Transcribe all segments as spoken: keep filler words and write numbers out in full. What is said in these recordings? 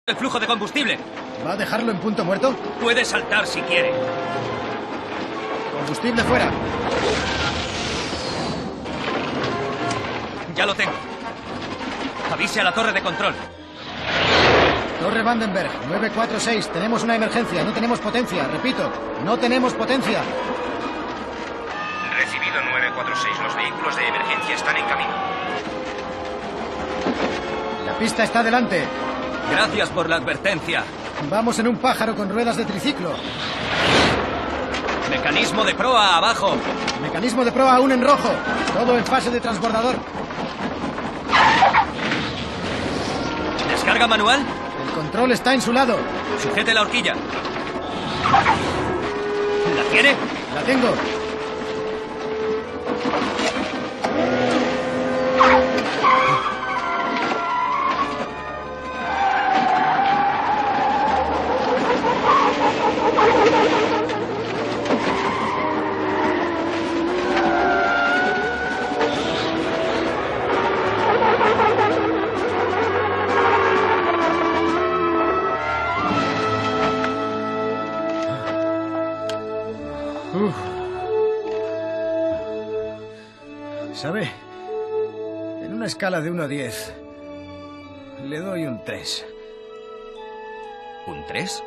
el flujo de combustible. ¿Va a dejarlo en punto muerto? Puede saltar si quiere. Combustible fuera. Ya lo tengo. Avise a la torre de control. Torre Vandenberg, nueve cuatro seis. Tenemos una emergencia. No tenemos potencia. Repito, no tenemos potencia. Recibido nueve cuatro seis. Los vehículos de emergencia están en camino. La pista está delante. Gracias por la advertencia. Vamos en un pájaro con ruedas de triciclo. Mecanismo de proa abajo. Mecanismo de proa aún en rojo. Todo en fase de transbordador. ¿Descarga manual? El control está en su lado. Sujete la horquilla. ¿La tiene? La tengo. Uf. ¿Sabe? En una escala de uno a diez, le doy un tres. ¿Un tres?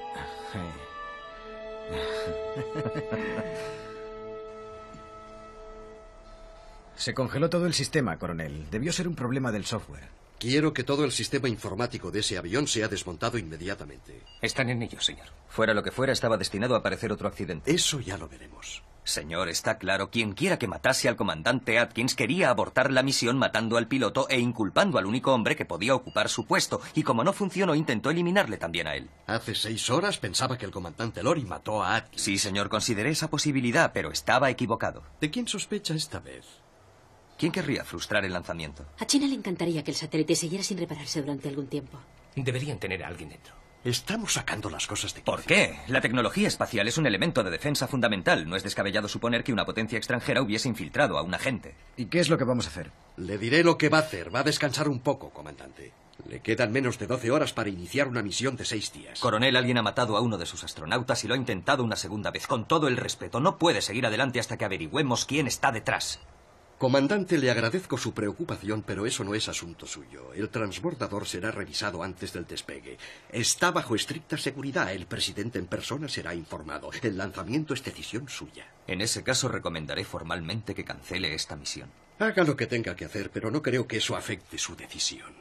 Se congeló todo el sistema, coronel. Debió ser un problema del software. Quiero que todo el sistema informático de ese avión sea desmontado inmediatamente. Están en ello, señor. Fuera lo que fuera, estaba destinado a aparecer otro accidente. Eso ya lo veremos. Señor, está claro. Quien quiera que matase al comandante Atkins quería abortar la misión matando al piloto e inculpando al único hombre que podía ocupar su puesto. Y como no funcionó, intentó eliminarle también a él. Hace seis horas pensaba que el comandante Lori mató a Atkins. Sí, señor, consideré esa posibilidad, pero estaba equivocado. ¿De quién sospecha esta vez? ¿Quién querría frustrar el lanzamiento? A China le encantaría que el satélite siguiera sin repararse durante algún tiempo. Deberían tener a alguien dentro. Estamos sacando las cosas de... ¿Por qué? La tecnología espacial es un elemento de defensa fundamental. No es descabellado suponer que una potencia extranjera hubiese infiltrado a un agente. ¿Y qué es lo que vamos a hacer? Le diré lo que va a hacer. Va a descansar un poco, comandante. Le quedan menos de doce horas para iniciar una misión de seis días. Coronel, alguien ha matado a uno de sus astronautas y lo ha intentado una segunda vez. Con todo el respeto, no puede seguir adelante hasta que averigüemos quién está detrás. Comandante, le agradezco su preocupación, pero eso no es asunto suyo. El transbordador será revisado antes del despegue. Está bajo estricta seguridad. El presidente en persona será informado. El lanzamiento es decisión suya. En ese caso, recomendaré formalmente que cancele esta misión. Haga lo que tenga que hacer, pero no creo que eso afecte su decisión.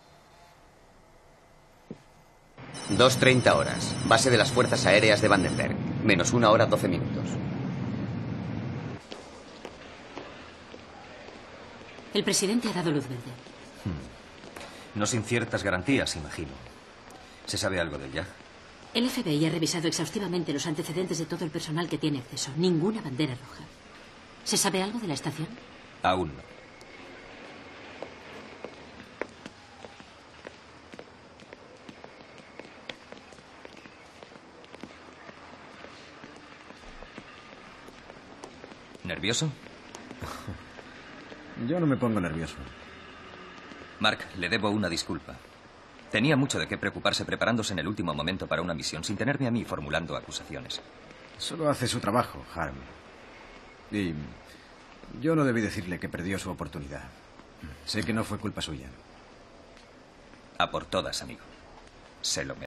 dos treinta horas. Base de las Fuerzas Aéreas de Vandenberg. Menos una hora doce minutos. El presidente ha dado luz verde. Hmm. No sin ciertas garantías, imagino. ¿Se sabe algo de ella? El F B I ha revisado exhaustivamente los antecedentes de todo el personal que tiene acceso. Ninguna bandera roja. ¿Se sabe algo de la estación? Aún no. ¿Nervioso? Yo no me pongo nervioso. Mark, le debo una disculpa. Tenía mucho de qué preocuparse preparándose en el último momento para una misión sin tenerme a mí formulando acusaciones. Solo hace su trabajo, Harm. Y yo no debí decirle que perdió su oportunidad. Sé que no fue culpa suya. A por todas, amigo. Se lo merece.